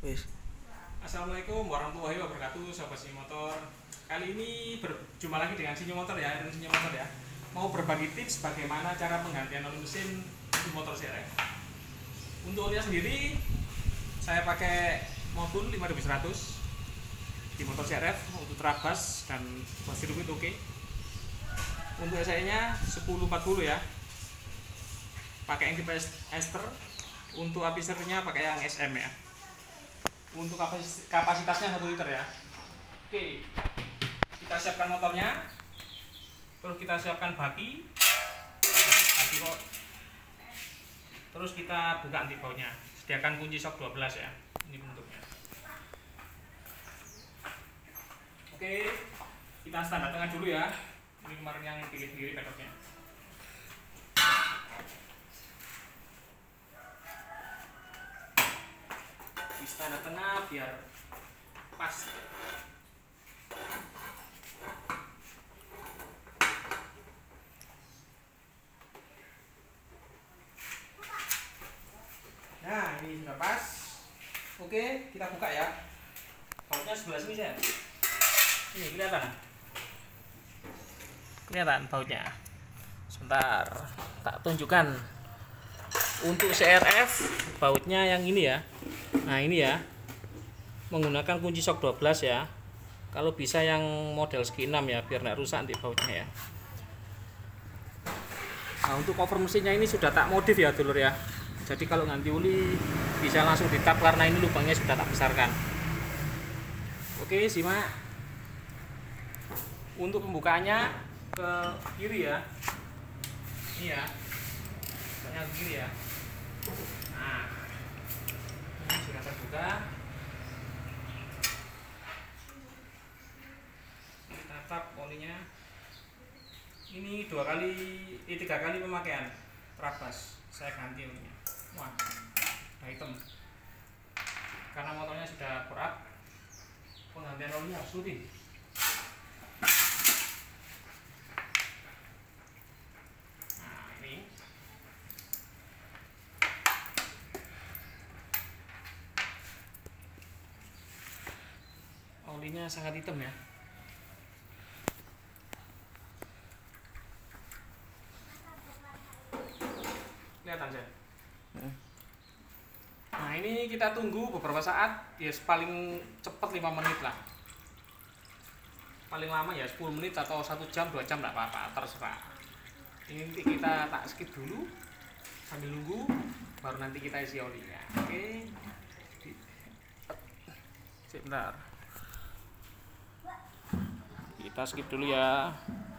Wis. Assalamualaikum warahmatullahi wabarakatuh, sahabat Sinyo Motor. Kali ini berjumpa lagi dengan Sinyo Motor ya, Sinyo Motor ya. Mau berbagi tips bagaimana cara penggantian oli mesin di motor CRF. Untuk olinya sendiri, saya pakai modul 5100 di motor CRF untuk terabas dan sirkuit oke. Untuk SI-nya 1040 ya. Pakai yang tipe ester. Untuk apisernya pakai yang SM ya. Untuk kapasitasnya 1 liter ya. Oke, kita siapkan motornya, terus kita siapkan baki kok. Terus kita buka anti bautnya. Sediakan kunci shock 12 ya. Ini bentuknya. Oke, kita standar tengah dulu ya. Ini kemarin yang kiri-kiri pedoknya. Di standar tengah biar pas. Nah, ini sudah pas. Oke, kita buka ya. Bautnya sebelah sini saya. Ini kelihatan. Kelihatan bautnya. Sebentar, tak tunjukkan. Untuk CRF bautnya yang ini ya. Nah, ini ya. Menggunakan kunci shock 12 ya. Kalau bisa yang model segi 6 ya, biar nggak rusak nanti bautnya ya. Nah, untuk cover mesinnya ini sudah tak modif ya, dulur ya. Jadi kalau ganti oli bisa langsung ditap karena ini lubangnya sudah tak besarkan. Oke, simak. Untuk pembukaannya ke kiri ya. Ini ya. Bukanya ke kiri ya. Nah, ini sudah terbuka. Kita tap olinya. Ini 3 kali pemakaian terabas. Saya ganti olinya. Wah, udah hitam. Karena motornya sudah korup, penggantian olinya harus rutin. Nah, ini olinya sangat hitam ya. Kelihatan saya. Nah, ini kita tunggu beberapa saat, ya paling cepat 5 menit lah. Paling lama ya 10 menit atau 1 jam, 2 jam, enggak apa-apa, terserah. Ini nanti kita tak skip dulu sambil nunggu, baru nanti kita isi olinya. Oke. Sebentar. Kita skip dulu ya.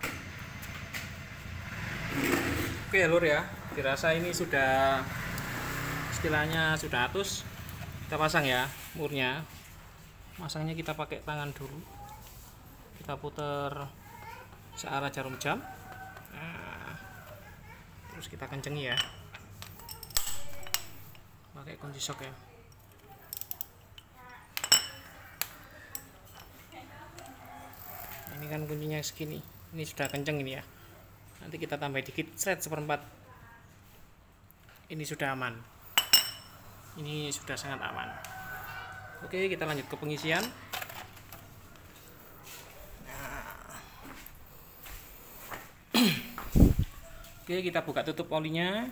Oke, lur ya. Dirasa ini sudah istilahnya sudah atus. Kita pasang ya murnya. Masangnya kita pakai tangan dulu. Kita putar searah jarum jam. Nah, terus kita kencengi ya. Pakai kunci shock ya. Ini kan kuncinya segini. Ini sudah kenceng ini ya. Nanti kita tambah dikit, seret 1/4. Ini sudah aman. Ini sudah sangat aman. Oke, kita lanjut ke pengisian. Nah. Oke, kita buka tutup olinya.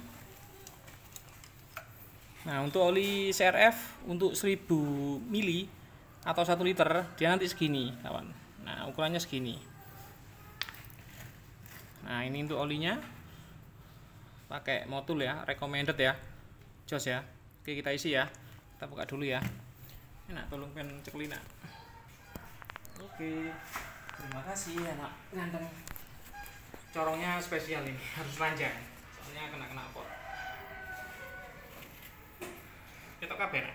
Nah, untuk oli CRF untuk 1000 mili atau 1 liter dia nanti segini, kawan. Nah, ukurannya segini. Nah, ini untuk olinya pakai modul ya, recommended ya, jos ya. Oke, kita isi ya. Kita buka dulu ya. Enak, tolong pen ceklina. Oke, terima kasih anak ganteng. Corongnya spesial ini, harus panjang, soalnya kena pot. Ketok kabeh.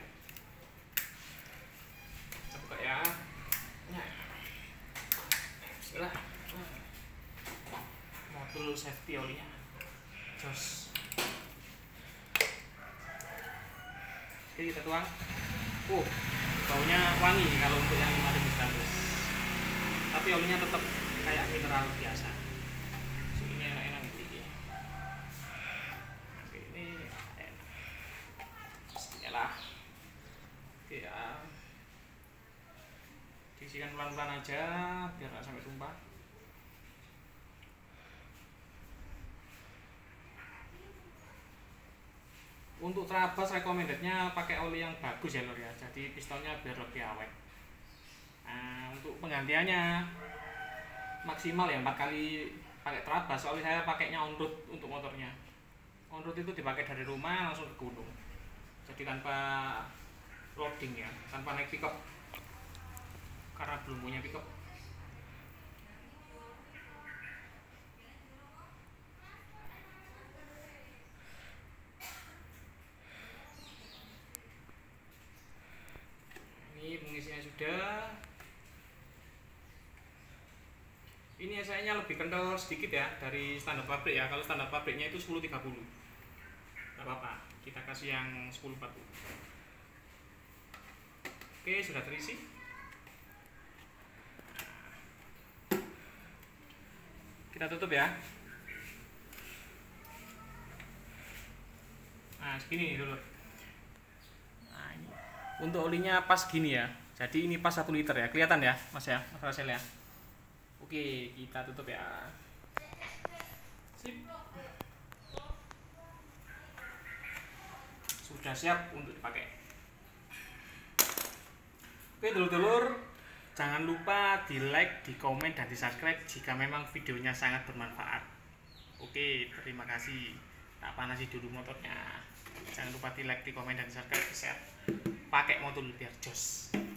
Kita buka ya. Nah, bismillah. Modul safety olinya, jos. Oke, kita tuang. Baunya wangi kalau untuk yang 5100. Tapi olinya tetap kayak mineral biasa. Ini enak-enak gitu. Oke, ini lah. Oke ya. sisihkan pelan-pelan aja biar nggak sampai tumpah. Untuk terabas recommendednya pakai oli yang bagus ya lor ya, jadi pistonnya biar lebih awet. Nah, untuk penggantiannya maksimal ya 4 kali pakai terabas, soalnya saya pakainya on road untuk motornya. On road itu dipakai dari rumah langsung ke gunung, jadi tanpa loading ya, tanpa naik pickup karena belum punya pickup. Ini pengisinya sudah. Ini esainya lebih kental sedikit ya dari standar pabrik ya. Kalau standar pabriknya itu 1030. Gak apa-apa, kita kasih yang 1040. Oke, sudah terisi. Kita tutup ya. Nah, segini dulu. Nah, ini. Untuk olinya pas gini ya. Jadi ini pas 1 liter ya. Kelihatan ya, Mas ya, Mas Rasel ya. Oke, kita tutup ya. Sip. Sudah siap untuk dipakai. Oke dulur-dulur, jangan lupa di like, di komen, dan di subscribe jika memang videonya sangat bermanfaat. Oke, terima kasih. Tak panasi dulu motornya. Jangan lupa di like, di komen, dan di subscribe. Share. Pakai motor biar jos.